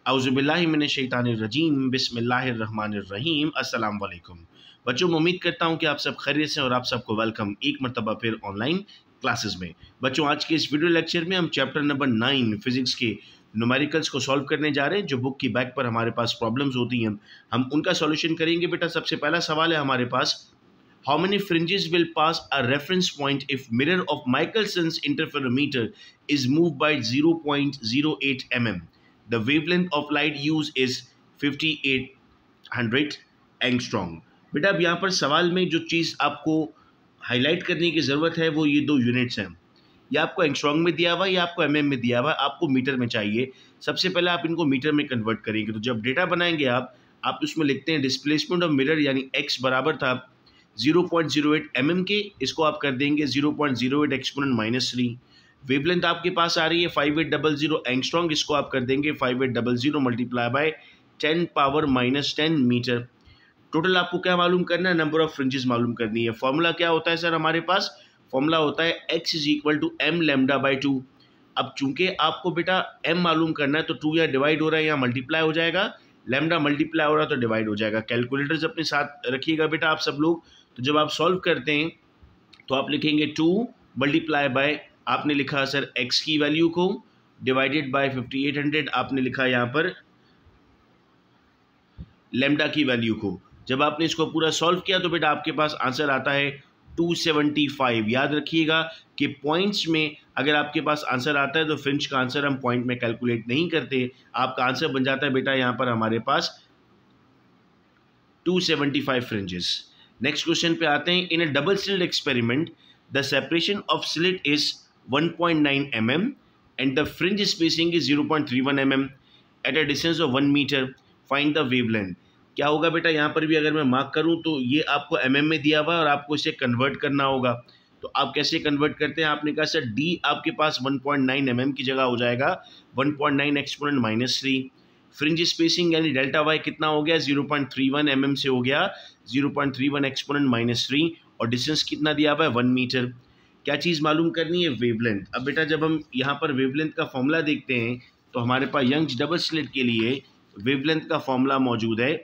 औज़ुबिल्लाहि मिनश्शैतानिर्रजीम बिस्मिल्लाहिर्रहमानिर्रहीम अस्सलाम वालेकुम। बच्चों, मैं उम्मीद करता हूँ कि आप सब खैरियत से और आप सबको वेलकम एक मरतबा फिर ऑनलाइन क्लासेस में। बच्चों, आज के इस वीडियो लेक्चर में हम चैप्टर नंबर 9 फिजिक्स के न्यूमेरिकल्स को सॉल्व करने जा रहे हैं। जो बुक की बैक पर हमारे पास प्रॉब्लम्स होती हैं हम उनका सॉल्यूशन करेंगे। बेटा, सबसे पहला सवाल है हमारे पास, how many fringes will pass a reference point if mirror of Michelson's interferometer is moved by 0.08 mm? The wavelength of light used is 5800 angstrom. बेटा, अब यहाँ पर सवाल में जो चीज़ आपको हाईलाइट करने की ज़रूरत है वो ये दो यूनिट्स हैं। या आपको एंगस्ट्रॉन्ग में दिया हुआ है या आपको एमएम में दिया हुआ है, आपको मीटर में चाहिए। सबसे पहले आप इनको मीटर में कन्वर्ट करेंगे। तो जब डेटा बनाएंगे आप उसमें लिखते हैं डिस्प्लेसमेंट ऑफ मिरर यानी एक्स बराबर था 0.08 mm के, इसको आप कर देंगे 0.08 एक्सपोनेंट -3। वेवलेंथ आपके पास आ रही है 5800 एंगस्ट्रॉन्ग, इसको आप कर देंगे 5800 multiply by 10 power -10 metre. Total आपको क्या मालूम करना है? नंबर ऑफ फ्रिंजेस मालूम करनी है। फॉर्मूला क्या होता है सर? हमारे पास फॉर्मूला होता है x is equal to m lambda by 2। अब चूंकि आपको बेटा m मालूम करना है तो 2 यहाँ डिवाइड हो रहा है, यहाँ मल्टीप्लाई हो जाएगा, लैम्डा मल्टीप्लाई हो रहा है तो डिवाइड हो जाएगा। कैलकुलेटर्स अपने साथ रखिएगा बेटा आप सब लोग। तो जब आप सॉल्व करते हैं तो आप लिखेंगे 2 मल्टीप्लाई बाय, आपने लिखा सर x की वैल्यू को, डिवाइडेड बाय 5800, आपने लिखा यहाँ पर लैम्डा की वैल्यू को। जब आपने इसको पूरा सॉल्व किया तो बेटा आपके पास आंसर आता है 275। याद रखिएगा कि पॉइंट्स में अगर आपके पास आंसर आता है तो फ्रिंज का आंसर हम पॉइंट में कैलकुलेट नहीं करते। आपका आंसर बन जाता है बेटा यहाँ पर हमारे पास 275 फ्रिंजेस। नेक्स्ट क्वेश्चन पे आते हैं। In a double slit experiment the separation of slit is 1.9 mm and the fringe spacing is 0.31 mm at a distance of 1 metre. Find the wavelength. क्या होगा बेटा, यहाँ पर भी अगर मैं मार्क करूँ तो ये आपको mm में दिया हुआ है और आपको इसे कन्वर्ट करना होगा। तो आप कैसे कन्वर्ट करते हैं? आपने कहा सर d आपके पास 1.9 mm की जगह हो जाएगा 1.9 एक्सपोनेंट -3। फ्रिंज स्पेसिंग यानी डेल्टा वाई कितना हो गया? 0.31 mm से हो गया 0.31 एक्सपोनेंट -3 और डिस्टेंस कितना दिया हुआ है 1 मीटर। क्या चीज़ मालूम करनी है? वेवलेंथ। अब बेटा जब हम यहाँ पर वेवलेंथ का फॉर्मूला देखते हैं तो हमारे पास यंग्स डबल स्लिट के लिए वेवलेंथ का फॉर्मूला मौजूद है।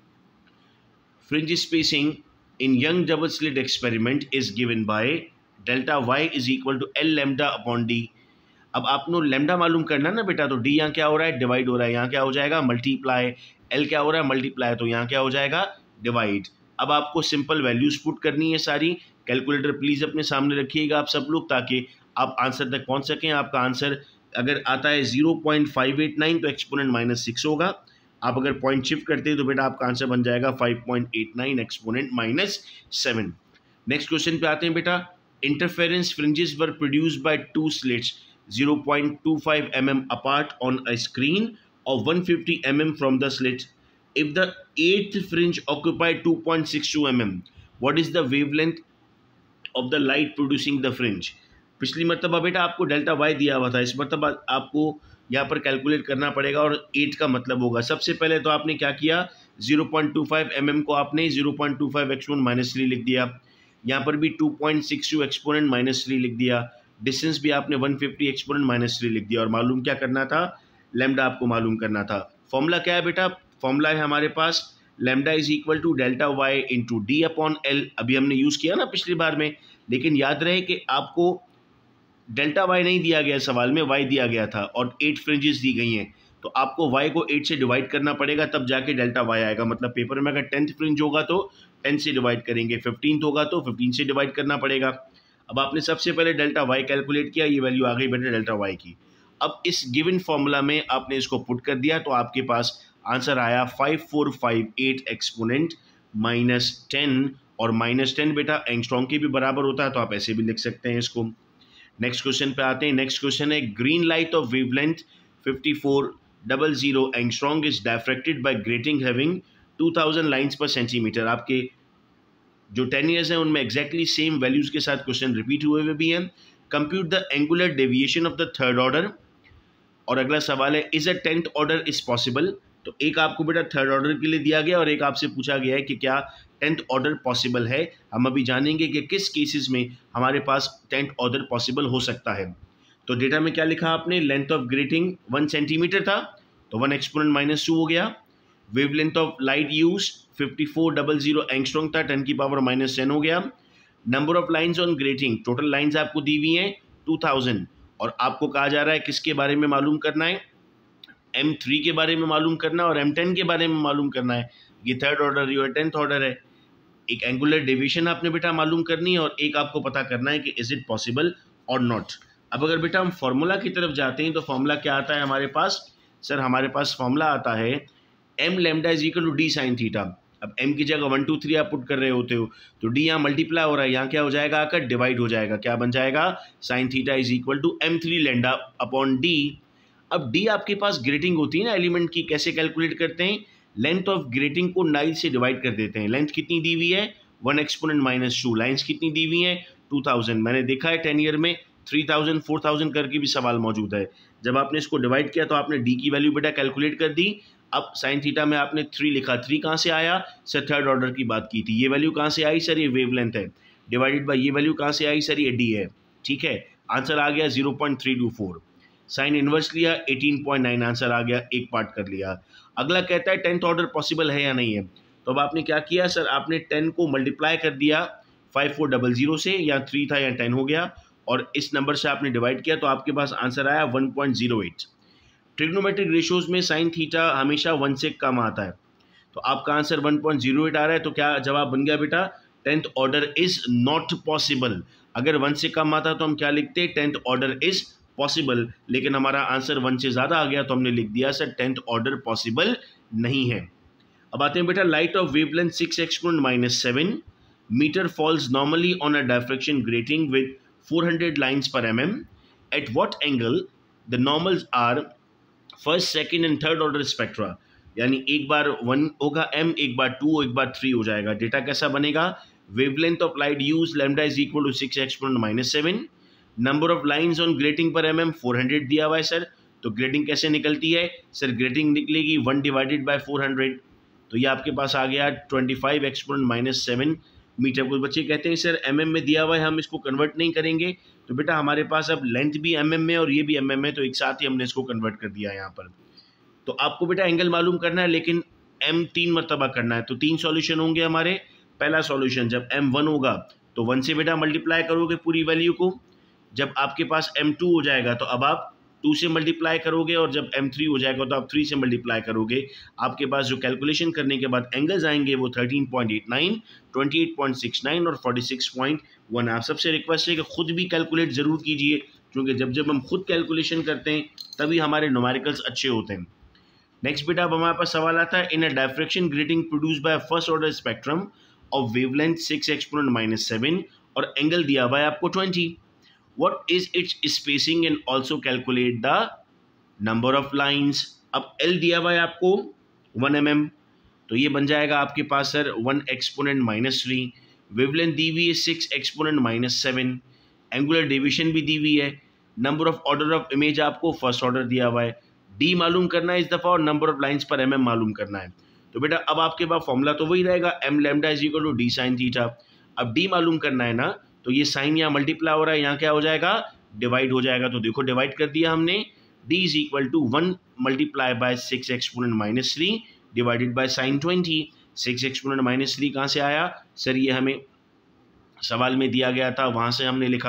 Fringe spacing in Young double slit experiment is given by delta y is equal to L lambda upon D. अब आपको लैम्डा मालूम करना ना बेटा, तो डी यहाँ क्या हो रहा है? डिवाइड हो रहा है। यहाँ क्या हो जाएगा? मल्टीप्लाई। एल क्या हो रहा है? मल्टीप्लाई। तो यहाँ क्या हो जाएगा? डिवाइड। अब आपको सिंपल वैल्यूज पुट करनी है सारी। कैलकुलेटर प्लीज़ अपने सामने रखिएगा आप सब लोग, ताकि आप आंसर तक पहुँच सकें। आपका आंसर अगर आता है 0.589 तो एक्सपोनेंट -6 होगा। आप अगर पॉइंट शिफ्ट करते हैं तो बेटा आपका आंसर बन जाएगा 5.89 एक्सपोनेंट -7। नेक्स्ट क्वेश्चन पे आते हैं बेटा। Interference fringes were produced by 2 slits 0.25 mm apart on a screen of 150 mm from the slit. If the eighth fringe occupied 2.62 mm, what is the wavelength of the light producing the fringe? पिछली मरतबा बेटा आपको delta Y दिया हुआ था, इस मरतबा आपको यहाँ पर कैलकुलेट करना पड़ेगा और 8 का मतलब होगा। सबसे पहले तो आपने क्या किया, 0.25 mm को आपने 0.25 एक्सपोनेंट -3 लिख दिया। यहाँ पर भी 2.62 एक्सपोनेंट -3 लिख दिया। डिस्टेंस भी आपने 150 एक्सपोनेंट -3 लिख दिया। और मालूम क्या करना था? लैम्डा आपको मालूम करना था। फॉर्मूला क्या है बेटा? फॉर्मूला है हमारे पास lambda is equal to delta y into D upon L. अभी हमने यूज़ किया ना पिछली बार में, लेकिन याद रहे कि आपको डेल्टा वाई नहीं दिया गया सवाल में, वाई दिया गया था और 8 फ्रिंजेस दी गई हैं। तो आपको वाई को 8 से डिवाइड करना पड़ेगा, तब जाके डेल्टा वाई आएगा। मतलब पेपर में अगर 10th फ्रिंज होगा तो 10 से डिवाइड करेंगे, 15th होगा तो 15 से डिवाइड करना पड़ेगा। अब आपने सबसे पहले डेल्टा वाई कैलकुलेट किया, ये वैल्यू आ गई बेटा डेल्टा वाई की। अब इस गिवन फॉर्मूला में आपने इसको पुट कर दिया तो आपके पास आंसर आया 5458 एक्सपोनेंट -10। और -10 बेटा एंगस्ट्रॉन्ग के भी बराबर होता है, तो आप ऐसे भी लिख सकते हैं इसको। नेक्स्ट क्वेश्चन पे आते हैं। नेक्स्ट क्वेश्चन है, green light of wavelength 5400 angstrom is diffracted by grating having 2000 lines per centimetre. आपके जो 10 ईयर्स हैं उनमें एग्जैक्टली सेम वैल्यूज के साथ क्वेश्चन रिपीट हुए हुए भी हैं। Compute the angular deviation of the third order. और अगला सवाल है, is a 10th order is possible. तो एक आपको बेटा थर्ड ऑर्डर के लिए दिया गया और एक आपसे पूछा गया है कि क्या 10th ऑर्डर पॉसिबल है। हम अभी जानेंगे कि किस केसेस में हमारे पास 10th ऑर्डर पॉसिबल हो सकता है। तो डेटा में क्या लिखा आपने? लेंथ ऑफ ग्रेटिंग 1 सेंटीमीटर था तो 1 एक्सपोनेंट -2 हो गया। Wavelength of light used 5400 angstrom था, 10 की पावर -10 हो गया। Number of lines on grating, total lines आपको दी हुई हैं 2000, और आपको कहा जा रहा है किसके बारे में मालूम करना है, M3 के बारे में मालूम करना है और M10 के बारे में मालूम करना है। ये थर्ड ऑर्डर या 10th ऑर्डर है। एक एंगुलर डेविएशन आपने बेटा मालूम करनी है और एक आपको पता करना है कि इज इट पॉसिबल और नॉट। अब अगर बेटा हम फॉर्मूला की तरफ जाते हैं तो फॉर्मूला क्या आता है हमारे पास, सर हमारे पास फॉर्मूला आता है m lambda is equal to D sine theta. अब m की जगह 1 2 3 आप पुट कर रहे होते हो तो d यहाँ मल्टीप्लाई हो रहा है, यहाँ क्या हो जाएगा आकर डिवाइड हो जाएगा, क्या बन जाएगा sine theta is equal to m3 lambda upon d। अब d आपके पास ग्रेटिंग होती है ना एलिमेंट की, कैसे कैलकुलेट करते हैं, लेंथ ऑफ ग्रेटिंग को 9 से डिवाइड कर देते हैं। लेंथ कितनी दी हुई है 1 एक्सपोनेंट -2, लाइंस कितनी दी हुई है 2000। मैंने देखा है 10 ईयर में 3000 4000 करके भी सवाल मौजूद है। जब आपने इसको डिवाइड किया तो आपने d की वैल्यू बेटा कैलकुलेट कर दी। अब साइन थीटा में आपने 3 लिखा, 3 कहाँ से आया सर, थर्ड ऑर्डर की बात की थी। ये वैल्यू कहाँ से आई सर, ये वेवलेंथ है, डिवाइडेड बाय ये वैल्यू कहाँ से आई सर, ये d है। ठीक है, आंसर आ गया 0.324। साइन इनवर्स लिया 18.9, आंसर आ गया, एक पार्ट कर लिया। अगला कहता है 10th ऑर्डर पॉसिबल है या नहीं है। तो अब आपने क्या किया सर, आपने 10 को मल्टीप्लाई कर दिया 5400 से, या 3 था या 10 हो गया, और इस नंबर से आपने डिवाइड किया तो आपके पास आंसर आया 1.08। ट्रिग्नोमेट्रिक रेशियोज में साइन थीटा हमेशा 1 से कम आता है, तो आपका आंसर 1.08 आ रहा है। तो क्या जवाब बन गया बेटा, 10th order is not possible. अगर 1 से कम आता तो हम क्या लिखते, 10th ऑर्डर इज पॉसिबल, लेकिन हमारा आंसर 1 से ज़्यादा आ गया तो हमने लिख दिया सर 10th ऑर्डर पॉसिबल नहीं है। अब आते हैं बेटा, light of wavelength 6 exponent -7 metre falls normally on a diffraction grating with 400 lines per mm। At what angle the normals are first second and third order spectra. यानी एक बार 1 होगा m, एक बार 2, एक बार 3 हो जाएगा। डेटा कैसा बनेगा, wavelength of light used lambda is equal to 6 exponent -7, number of lines on grating per mm 400 दिया हुआ है सर। तो ग्रेटिंग कैसे निकलती है सर, ग्रेटिंग निकलेगी 1 डिवाइडेड बाय 400, तो ये आपके पास आ गया 25 एक्सपोनेंट -7 मीटर। कुछ बच्चे कहते हैं सर mm में दिया हुआ है, हम इसको कन्वर्ट नहीं करेंगे। तो बेटा हमारे पास अब लेंथ भी mm में और ये भी mm में, तो एक साथ ही हमने इसको कन्वर्ट कर दिया यहाँ पर। तो आपको बेटा एंगल मालूम करना है, लेकिन m 3 मरतबा करना है। तो 3 सॉल्यूशन होंगे हमारे। पहला सॉल्यूशन, जब m 1 होगा तो 1 से बेटा मल्टीप्लाई करोगे पूरी वैल्यू को। जब आपके पास m2 हो जाएगा तो अब आप 2 से मल्टीप्लाई करोगे, और जब m3 हो जाएगा तो आप 3 से मल्टीप्लाई करोगे। आपके पास जो कैलकुलेशन करने के बाद एंगल्स आएंगे वो 13.89, 28.69 और 46.1। आप सबसे रिक्वेस्ट है कि खुद भी कैलकुलेट ज़रूर कीजिए, क्योंकि जब हम खुद कैलकुलेशन करते हैं तभी हमारे न्यूमेरिकल्स अच्छे होते हैं। नेक्स्ट बेटा, अब हमारे पास सवाल आता है, in a diffraction grating produce by first order spectrum of wavelength 6 exponent -7 और एंगल दिया हुआ है आपको 20। What is its spacing and also calculate the number of lines। अब L दिया हुआ है आपको 1 mm, तो ये बन जाएगा आपके पास सर 1 एक्सपोनेंट -3। वेवलेंथ दी हुई है 6 एक्सपोनेंट -7, एंगुलर डेविएशन भी दी हुई है। Number of order of image आपको फर्स्ट ऑर्डर दिया हुआ है। D मालूम करना है इस दफ़ा, और number of lines per mm मालूम करना है। तो बेटा अब आपके पास फॉर्मूला तो वही रहेगा, m lambda is equal to d sine theta. अब D मालूम करना है ना, तो ये साइन यहाँ मल्टीप्लाई हो रहा है, यहाँ क्या हो जाएगा डिवाइड हो जाएगा। तो देखो डिवाइड कर दिया हमने, d is equal to 1 multiply by 6 exponent -3 divided by sine 20। 6 exponent -3 कहाँ से आया सर, ये हमें सवाल में दिया गया था, वहाँ से हमने लिखा।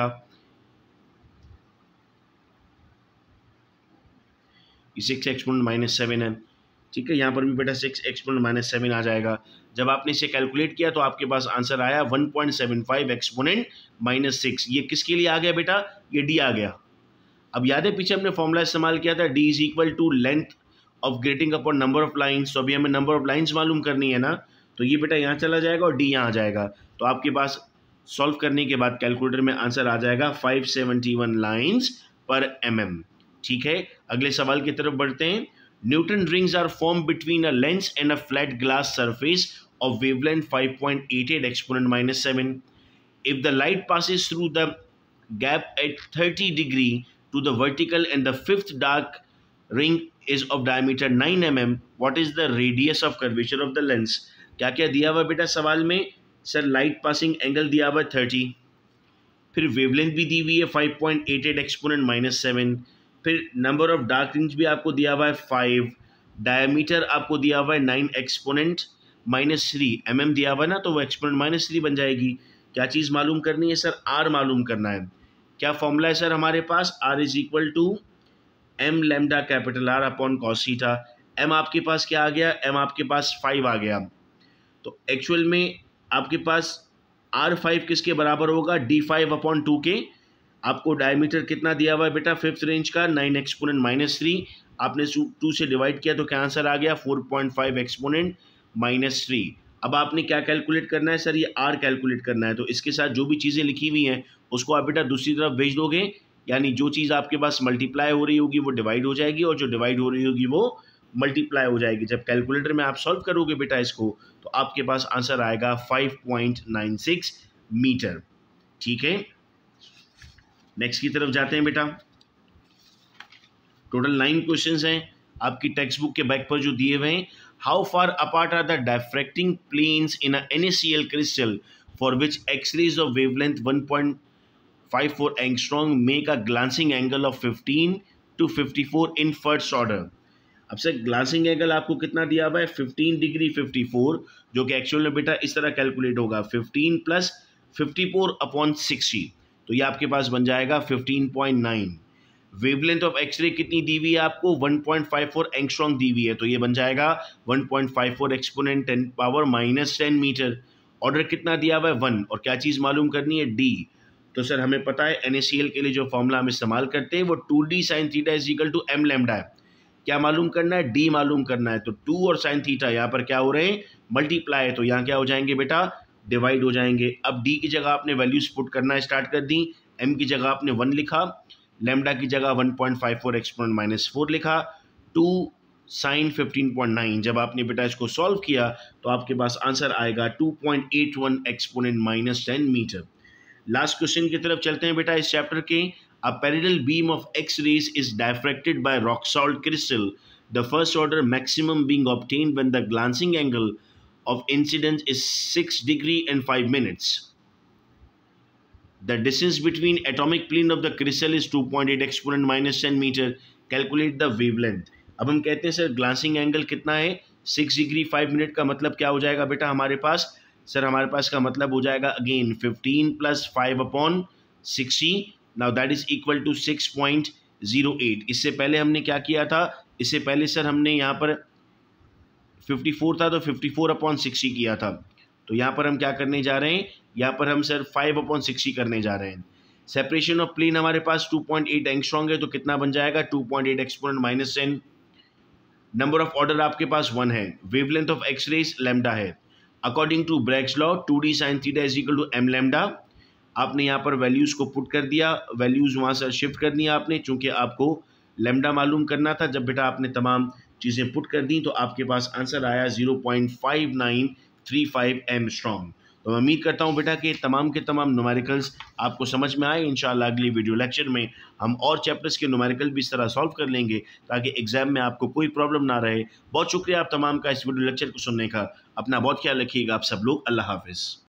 6 एक्सपोनेंट -7 है, ठीक है। यहाँ पर भी बेटा 6 एक्सपोनेंट -7 आ जाएगा। जब आपने इसे कैलकुलेट किया तो आपके पास आंसर आया 1.75 एक्सपोनेंट -6। ये किसके लिए आ गया बेटा, ये d आ गया। अब याद है पीछे हमने फॉर्मूला इस्तेमाल किया था, d is equal to length of grating upon number of lines. तो अभी हमें नंबर ऑफ लाइन्स मालूम करनी है ना, तो ये बेटा यहाँ चला जाएगा और d यहाँ आ जाएगा। तो आपके पास सॉल्व करने के बाद कैलकुलेटर में आंसर आ जाएगा 571 लाइन्स पर mm। ठीक है, अगले सवाल की तरफ बढ़ते हैं। Newton rings are formed between a lens and a flat glass surface of wavelength 5.88 exponent -7. If the light passes through the gap at 30 degree to the vertical and the fifth dark ring is of diameter 9 mm, what is the radius of curvature of the lens? क्या क्या दिया हुआ बेटा सवाल में sir, light passing angle दिया हुआ 30, फिर वेवलेंथ भी दी हुई है 5.88 एक्सपोनेंट -7, फिर नंबर ऑफ डार्क रिंग्स भी आपको दिया हुआ है 5, डायमीटर आपको दिया हुआ है 9 एक्सपोनेंट -3 mm दिया हुआ है ना, तो वो एक्सपोनेंट -3 बन जाएगी। क्या चीज़ मालूम करनी है सर? आर मालूम करना है। क्या फॉर्मूला है सर हमारे पास? R is equal to M lambda capital R upon cos theta. M आपके पास क्या आ गया? एम आपके पास 5 आ गया। तो एक्चुअल में आपके पास R5 किसके बराबर होगा? D5 अपॉन 2 के। आपको डायमीटर कितना दिया हुआ है बेटा? 5th रेंज का 9 एक्सपोनेंट -3। आपने 2 से डिवाइड किया तो क्या आंसर आ गया? 4.5 एक्सपोनेंट -3। अब आपने क्या कैलकुलेट करना है सर? ये R कैलकुलेट करना है। तो इसके साथ जो भी चीज़ें लिखी हुई हैं उसको आप बेटा दूसरी तरफ भेज दोगे, यानी जो चीज़ आपके पास मल्टीप्लाई हो रही होगी वो डिवाइड हो जाएगी और जो डिवाइड हो रही होगी वो मल्टीप्लाई हो जाएगी। जब कैलकुलेटर में आप सॉल्व करोगे बेटा इसको, तो आपके पास आंसर आएगा 5.96 मीटर। ठीक है, नेक्स्ट की तरफ जाते हैं बेटा। टोटल 9 क्वेश्चंस हैं आपकी टेक्स्ट बुक के बैक पर जो दिए हुए हैं। How far apart are the diffracting planes in a NaCl crystal for which X-rays of wavelength 1.54 angstrom make a glancing angle of 15 to 54 in first order. अब sir glancing angle आपको कितना दिया हुआ है? 15 डिग्री 54, जो कि एक्चुअल में बेटा इस तरह कैलकुलेट होगा 15 प्लस 54 अपॉन 60, तो ये आपके पास बन जाएगा 15.9। वेवलेंथ ऑफ एक्सरे कितनी दी हुई है आपको? 1.54 एंगस्ट्रॉम दी हुई है, तो ये बन जाएगा 1.54 एक्सपोनेंट 10⁻⁻10 मीटर। ऑर्डर कितना दिया हुआ है? 1। और क्या चीज़ मालूम करनी है? डी। तो सर हमें पता है NaCl के लिए जो फॉर्मूला हम इस्तेमाल करते हैं वो 2D sin theta is equal to m lambda है। क्या मालूम करना है? डी मालूम करना है। तो 2 और साइन थीटा यहाँ पर क्या हो रहे हैं? मल्टीप्लाई है, तो यहाँ क्या हो जाएंगे बेटा? डिवाइड हो जाएंगे। अब डी की जगह आपने वैल्यूज पुट करना स्टार्ट कर दी। एम की जगह आपने 1 लिखा, लैम्डा की जगह 1.54 एक्सपोनेंट -4 लिखा, 2 साइन 15.9। जब आपने बेटा इसको सॉल्व किया तो आपके पास आंसर आएगा 2.81 एक्सपोनेंट -10 मीटर। लास्ट क्वेश्चन की तरफ चलते हैं बेटा इस चैप्टर के। A parallel beam of X-rays is diffracted by rock salt crystal, the first order maximum being obtained when the glancing angle of incidence is 6 degree and 5 minutes. The distance between atomic plane of the crystal is 2.8 exponent -10 meter. Calculate the wavelength. अब हम कहते हैं sir glancing angle कितना है? 6 degree 5 minute का मतलब क्या हो जाएगा बेटा हमारे पास? सर हमारे पास का मतलब हो जाएगा again 15 plus 5 upon 60। Now that is equal to 6.08। इससे पहले हमने क्या किया था? इससे पहले सर हमने यहाँ पर 54 था तो 54 अपॉन 60 किया था। तो यहाँ पर हम क्या करने जा रहे हैं? यहाँ पर हम सर 5 अपॉन 60 करने जा रहे हैं। सेपरेशन ऑफ प्लेन हमारे पास 2.8 एंगस्ट्रॉम है, तो कितना बन जाएगा? 2.8 एक्सपोनेंट -10। नंबर ऑफ ऑर्डर आपके पास 1 है। वेवलेंथ ऑफ एक्सरेज लैम्डा है। According to Bragg's law 2D sin theta is equal to m lambda. आपने यहाँ पर वैल्यूज़ को पुट कर दिया, वैल्यूज़ वहाँ से शिफ्ट कर दिया आपने, चूँकि आपको लैम्डा मालूम करना था। जब बेटा आपने तमाम चीज़ें पुट कर दी तो आपके पास आंसर आया 0.5935 एंगस्ट्रॉम। तो मैं उम्मीद करता हूँ बेटा कि तमाम के तमाम न्यूमेरिकल्स आपको समझ में आए। इंशाल्लाह अगली वीडियो लेक्चर में हम और चैप्टर्स के न्यूमेरिकल भी इस तरह सॉल्व कर लेंगे ताकि एग्जाम में आपको कोई प्रॉब्लम ना रहे। बहुत शुक्रिया आप तमाम का इस वीडियो लेक्चर को सुनने का। अपना बहुत ख्याल रखिएगा आप सब लोग। अल्लाह हाफिज़।